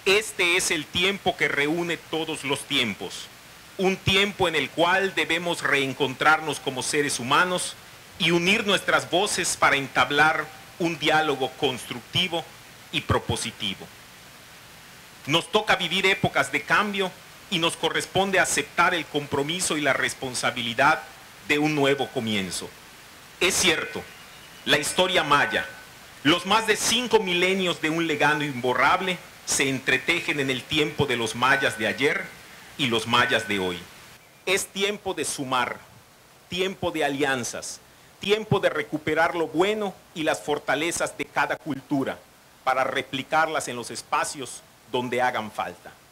Este es el tiempo que reúne todos los tiempos, un tiempo en el cual debemos reencontrarnos como seres humanos y unir nuestras voces para entablar un diálogo constructivo y propositivo. Nos toca vivir épocas de cambio y nos corresponde aceptar el compromiso y la responsabilidad de un nuevo comienzo. Es cierto, la historia maya, los más de 5 milenios de un legado imborrable se entretejen en el tiempo de los mayas de ayer y los mayas de hoy. Es tiempo de sumar, tiempo de alianzas, tiempo de recuperar lo bueno y las fortalezas de cada cultura para replicarlas en los espacios donde hagan falta.